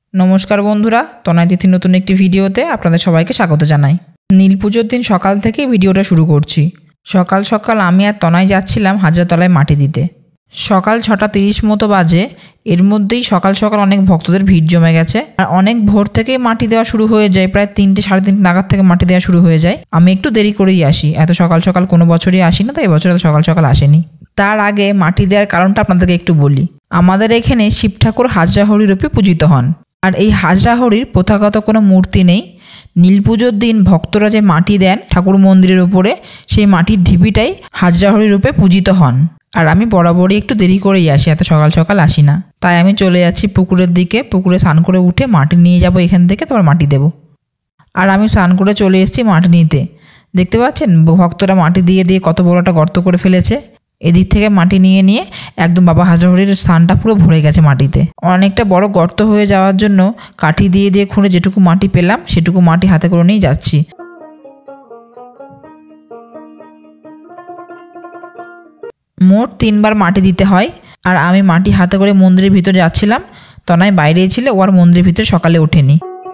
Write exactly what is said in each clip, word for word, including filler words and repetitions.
नमस्कार बंधुरा तनय तिथि नतून एकटी भिडियोते आपनादेर सबाइके स्वागत जानाई। नील पुजोर दिन सकाल थेके भिडियोटा शुरू करछि। सकाल सकाल आमि आर तनय जाच्छिलाम हाजरातलाय माटी दिते। सकाल छटा त्रिश मतो बाजे। एर मध्येई सकाल सकाल अनेक भक्तदेर भिड़ जमे गेछे आर अनेक भोर थेकेई माटी देওয়া शुरू हये जाय। प्राय तीनटे साढ़े तीनटे नागाद थेके माटी देওয়া शुरू हये जाय। आमि एकटु देरी करेई आसि, एत सकाल सकाल कोनो बछरই आसि ना, ताई এবছর एत सकाल सकाल आसिনি। तार आगे माटी देওয়ার कारणटा आपनादेरके एकटु बलि। आमादेर एखाने शिव ठाकुर हाजरा हरि रूपे पूजित हन और ये हाजरा हरिर प्रथागत कोनो मूर्ति नहीं। नील पुजोर दिन भक्तरा जे माटी देन ठाकुर मंदिरेर उपरे सेई माटिर ढिपिटाई हाजरा हरि रूपे पूजित हन। और आमी बराबरই एकटु देरी करेই आसि, एत सकाल सकाल आसि ना। ताई आमी चले जाচ্ছি पुकुरेर दिके। पुकुरे स्नान करे उठे माटी निये जाबो एखान थेके, तारपर माटी देब। और आमी स्नान करे चले एसेছি माटी निते। देखते पाচ্ছেন भक्तरा माटी दिए दिए कत बড় একটা গর্ত করে ফেলেছে। এদিক থেকে মাটি নিয়ে নিয়ে একদম বাবা হাজরা হরির স্থানটা পুরো ভরে গেছে মাটিতে। অনেকটা বড় গর্ত হয়ে যাওয়ার জন্য কাঠি দিয়ে দিয়ে খুঁড়ে যেটুকু মাটি পেলাম সেটুকু মাটি হাতে করে নিয়ে যাচ্ছি। মোট তিনবার মাটি দিতে হয়। আর আমি মাটি হাতে করে মন্দিরের ভিতরে যাচ্ছিলাম। তনয় বাইরেই ছিল, ও আর মন্দিরের ভিতরে সকালে ওঠেনি।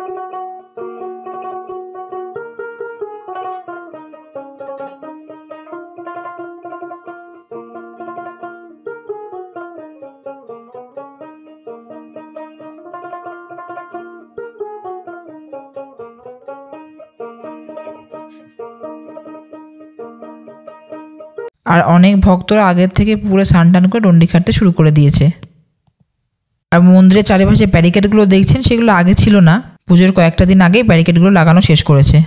और अनेक भक्तरा आगे थेके पुरो स्नान टान करे डंडी खाटते शुरू करे दिएছে। और मंदिरेर चारिपाशे ব্যারিকেডগুলো দেখছেন সেগুলো आगे ছিল না, পুজোর কয়েকটা দিন আগেই ব্যারিকেডগুলো লাগানো শেষ করেছে।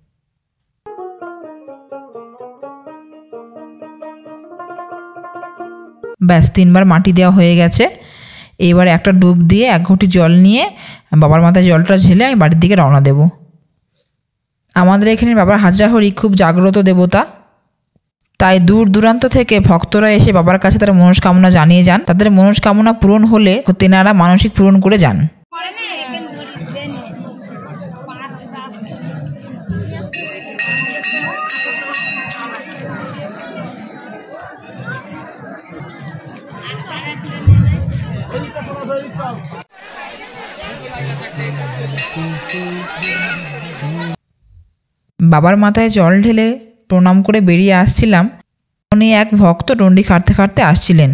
ব্যাস তিনবার মাটি দেওয়া হয়ে গেছে। এবারে একটা ডুব দিয়ে এক ঘটি জল নিয়ে বাবার মাথায় জলটা ঢেলে আমি বাড়ির দিকে রওনা দেব। আমাদের এখানে বাবার হাজরা হরি খুব জাগ্রত দেবতা, তাই দূর দূরান্ত থেকে ভক্তরা এসে বাবার কাছে তার মনস্কামনা জানিয়ে যান। তাদের মনস্কামনা পূরণ হলে তেনারা মানসিক পূরণ করে যান। বাবার মাথায় জল ঢেলে প্রণাম করে বেরিয়ে আসছিলাম। উনি এক ভক্ত ডন্ডি খাটতে খাটতে আসছিলেন।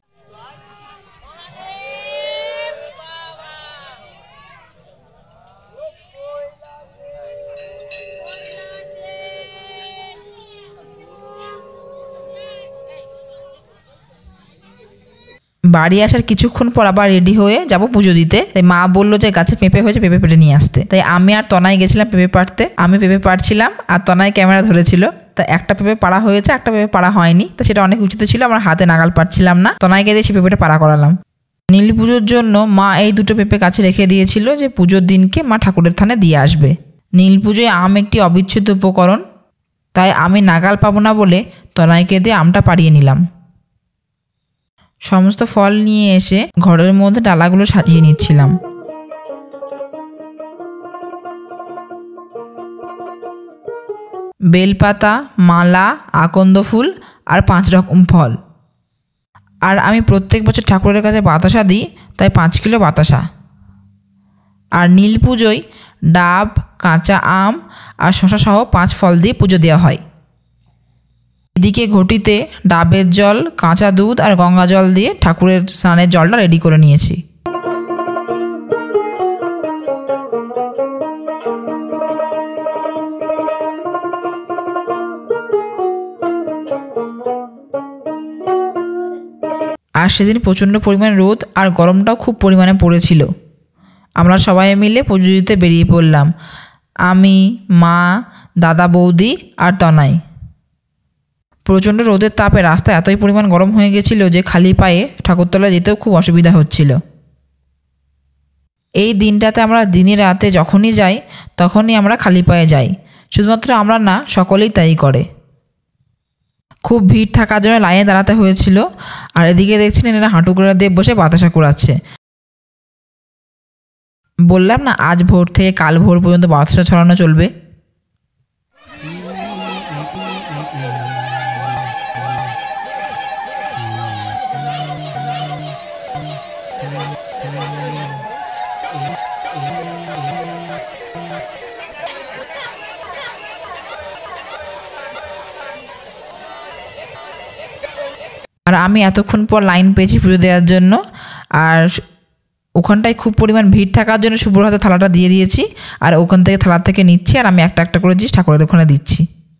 বাড়ি আসার কিছুক্ষণ পর আবার রেডি হয়ে যাব পুজো দিতে। তাই মা বললো যে গাছে পেঁপে হয়েছে, পেঁপে পেড়ে নিয়ে আসতে। তাই আমি আর তনয় গেছিলাম পেঁপে পাড়তে। আমি পেঁপে পাড়ছিলাম আর তনয় ক্যামেরা ধরেছিল। তা একটা পেঁপে পাড়া হয়েছে, একটা পেঁপে পাড়া হয়নি। তা সেটা অনেক উঁচুতে ছিল, আমার হাতে নাগাল পাচ্ছিলাম না। তনয়কে দিয়ে সে পেঁপেটা পাড়া করালাম। নীল পুজোর জন্য মা এই দুটো পেঁপে কাছে রেখে দিয়েছিল যে পুজোর দিনকে মা ঠাকুরের থানে দিয়ে আসবে। নীল পুজোয় আম একটি অবিচ্ছেদ্য উপকরণ, তাই আমি নাগাল পাবো না বলে তনয়কে দিয়ে আমটা পাড়িয়ে নিলাম। সমস্ত ফল নিয়ে এসে ঘরের মধ্যে ডালাগুলো সাজিয়ে নিচ্ছিলাম। বেলপাতা, মালা, আকন্দ ফুল আর পাঁচ রকম ফল। আর আমি প্রত্যেক বছর ঠাকুরের কাছে বাতাসা দিই, তাই পাঁচ কিলো বাতাসা। আর নীল পুজোয় ডাব, কাঁচা আম আর শসা সহ পাঁচ ফল দিয়ে পুজো দেওয়া হয়। এদিকে ঘটিতে ডাবের জল, কাঁচা দুধ আর গঙ্গা জল দিয়ে ঠাকুরের স্নানের জলটা রেডি করে নিয়েছি। আর সেদিন প্রচণ্ড পরিমাণে রোদ আর গরমটাও খুব পরিমাণে পড়েছিল। আমরা সবাই মিলে পুজো দিতে বেরিয়ে পড়লাম। আমি, মা, দাদা, বৌদি আর তনয়। প্রচণ্ড রোদের তাপে রাস্তা এতই পরিমাণ গরম হয়ে গেছিল যে খালি পায়ে ঠাকুরতলায় যেতেও খুব অসুবিধা হচ্ছিল। এই দিনটাতে আমরা দিনে রাতে যখনই যাই তখনই আমরা খালি পায়ে যাই। শুধুমাত্র আমরা না, সকলেই তাই করে। খুব ভিড় থাকার জন্য লাইনে দাঁড়াতে হয়েছিল। আর এদিকে দেখছিলেন এরা হাঁটু করে দিয়ে বসে বাতাসা কুড়াচ্ছে। বললাম না আজ ভোর থেকে কাল ভোর পর্যন্ত বাতাসা ছড়ানো চলবে। আর আমি এতক্ষণ পর লাইন পেয়েছি পুজো দেওয়ার জন্য। আর ওখানটায় খুব পরিমাণ ভিড় থাকার জন্য শুভ্র হাতে থালাটা দিয়ে দিয়েছি, আর ওখান থেকে থালা থেকে নিচ্ছি, আর আমি একটা একটা করে জিনিস ঠাকুরের ওখানে দিচ্ছি।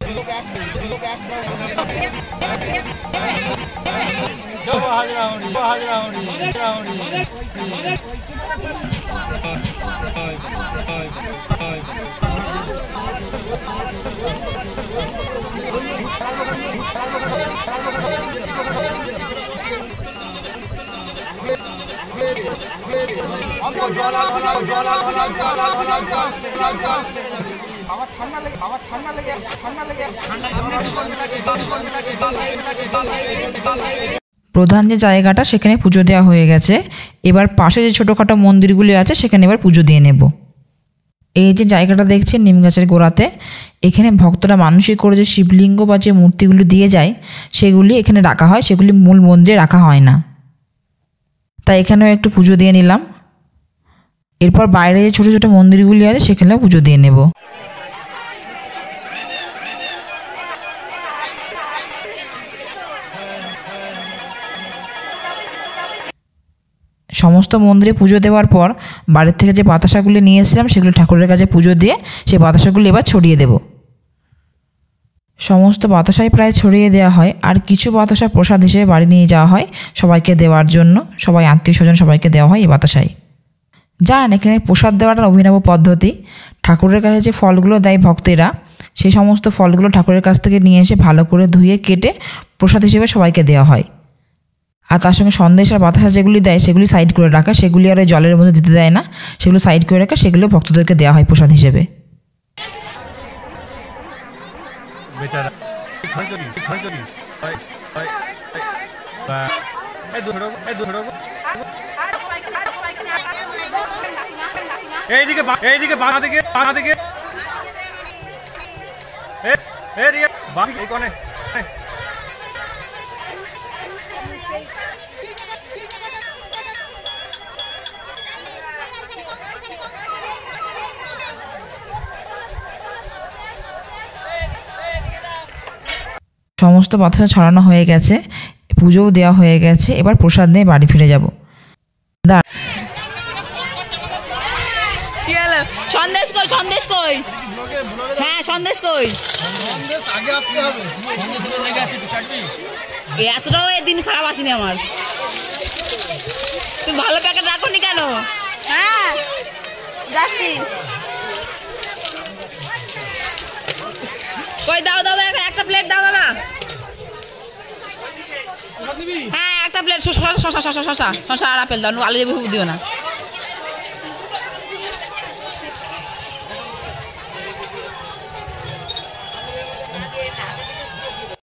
প্রধান যে জায়গাটা সেখানে পুজো দেওয়া হয়ে গেছে। এবার পাশে যে ছোটোখাটো মন্দিরগুলি আছে সেখানে এবার পুজো দিয়ে নেব। এই যে জায়গাটা দেখছেন নিম গাছের গোড়াতে, এখানে ভক্তরা মানসিক করে যে শিবলিঙ্গ বা যে মূর্তিগুলি দিয়ে যায় সেগুলি এখানে রাখা হয়, সেগুলি মূল মন্দিরে রাখা হয় না। তাই এখানেও একটু পুজো দিয়ে নিলাম। এরপর বাইরে যে ছোটো ছোটো মন্দিরগুলি আছে সেখানেও পুজো দিয়ে নেব। সমস্ত মন্দিরে পুজো দেওয়ার পর বাড়ির থেকে যে বাতাসাগুলি নিয়ে এসেছিলাম সেগুলো ঠাকুরের কাছে পুজো দিয়ে সেই বাতাসাগুলি এবার ছড়িয়ে দেব। সমস্ত বাতাসাই প্রায় ছড়িয়ে দেওয়া হয়, আর কিছু বাতাসা প্রসাদ হিসেবে বাড়ি নিয়ে যাওয়া হয় সবাইকে দেওয়ার জন্য। সবাই আত্মীয় স্বজন সবাইকে দেওয়া হয় এই বাতাসাই। জান এখানে প্রসাদ দেওয়াটা অভিনব পদ্ধতি। ঠাকুরের কাছে যে ফলগুলো দেয় ভক্তেরা, সেই সমস্ত ফলগুলো ঠাকুরের কাছ থেকে নিয়ে এসে ভালো করে ধুয়ে কেটে প্রসাদ হিসেবে সবাইকে দেওয়া হয়। আর তার সঙ্গে সন্দেশ আর বাতাসা যেগুলি দেয় সেগুলি সাইড করে রাখা, সেগুলি আর ওই জলের মধ্যে দিতে দেয় না, সেগুলো সাইড করে রাখা, সেগুলো ভক্তদেরকে দেওয়া হয় প্রসাদ হিসেবে। এইদিকে এইদিকে বাঁ দিকে বাঁ দিকে এ এদিকে বাঁ এই কোণে। সমস্ত বাতাসা ছড়ানো হয়ে গেছে, পুজোও দেওয়া হয়ে গেছে। এবার প্রসাদ নিয়ে বাড়ি ফিরে যাব। সন্দেশ কই? সন্দেশ কই? হ্যাঁ সন্দেশ কই? এতটাও দিন খারাপ আসেনি আমার। তুমি ভালো প্যাকেট রাখোনি কেন? হ্যাঁ যাচ্ছি। কই দাও দাও একটা প্লেট দাও দাদা। হ্যাঁ একটা প্লেট শশা শশা শশা শশা শশা আর আপেল দাও, আলু দিও না।